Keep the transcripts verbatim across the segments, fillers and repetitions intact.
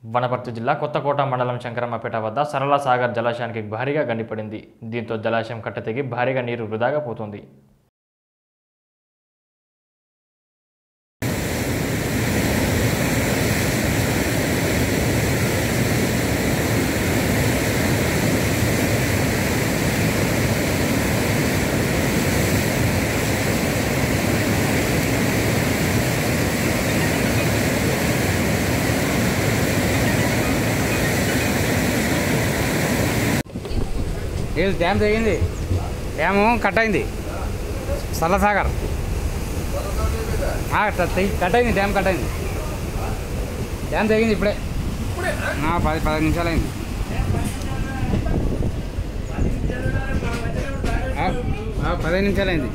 వనపర్తి జిల్లా కొత్తకోట మండలం శంకరమ్మపేట వద్ద సరళ సాగర్ జలాశయానికి భారీగా గండిపడింది. దీంతో జలాశయం కట్టతెగి భారీగా నీరు వృధాగా పోతుంది. డ్యామ్ తెగింది, డ్యాము కట్ అయింది. సరళసాగర్ కట్ అయింది, డ్యామ్ కట్ అయింది. డ్యామ్ తెగింది ఇప్పుడే, పది పదహైదు నిమిషాలు అయింది. పదిహేను నిమిషాలు అయింది,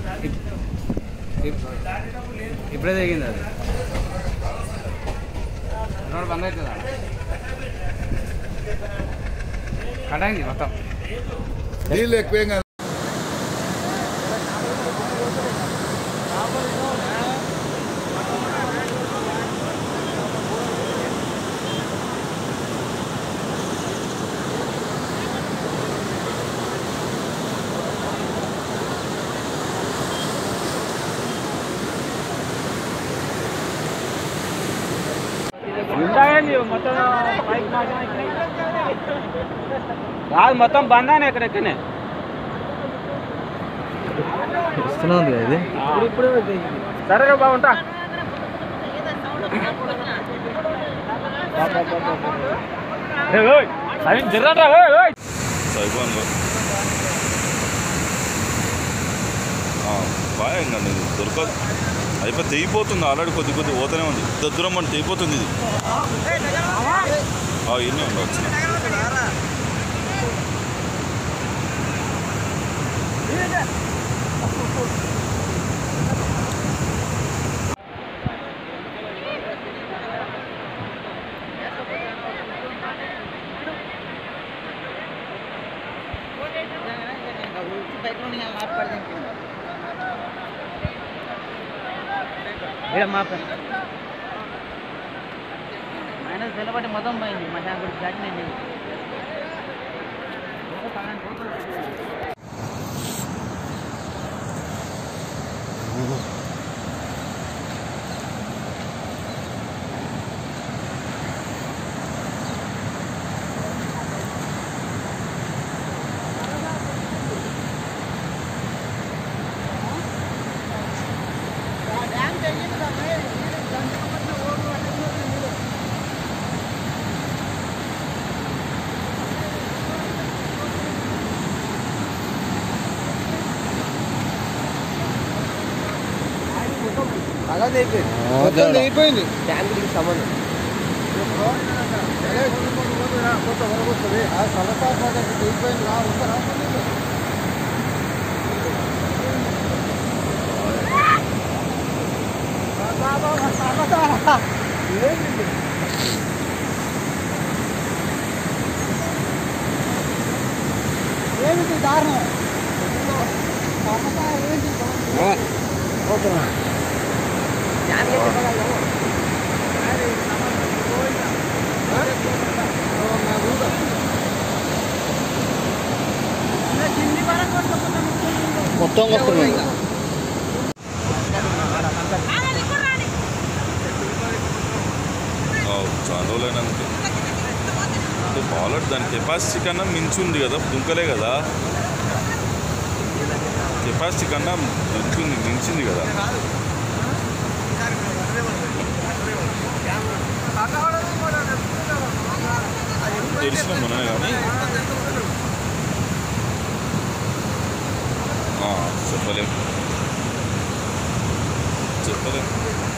ఇప్పుడే తెగింది. అది రోడ్ బంద్ అవుతుందా? కట్ అయింది మొత్తం. నీళ్ళు ఎక్కువేం కాదు. కాదు మొత్తం బందానే ఎక్కడెక్కనే వస్తుంది ఇది. సరేగా బాగుంటా. బాగా దొరకదు, అయిపోయి తెగిపోతుంది. ఆల్రెడీ కొద్ది కొద్ది పోతూనే ఉంది. దూరం అని తెగిపోతుంది. ఇది ఇన్ని ఉండవచ్చు. మైనస్ నిలబడి మొత్తం పోయింది. మధ్యాహ్నం కూడా దాటినండి. అయిపోయింది ట్యాంకులకి సంబంధం ఏమిటి దారుణం. మొత్తం వస్తున్నాయి. చాలా రోజులైనందుకు బాలర్ దాని కెపాసిటీ కన్నా మించి ఉంది కదా, దుంకలే కదా. కెపాసిటీ కన్నా మించింది మించింది కదా. తెలిసిన మనమే కానీ చెప్పలేం చెప్పలేం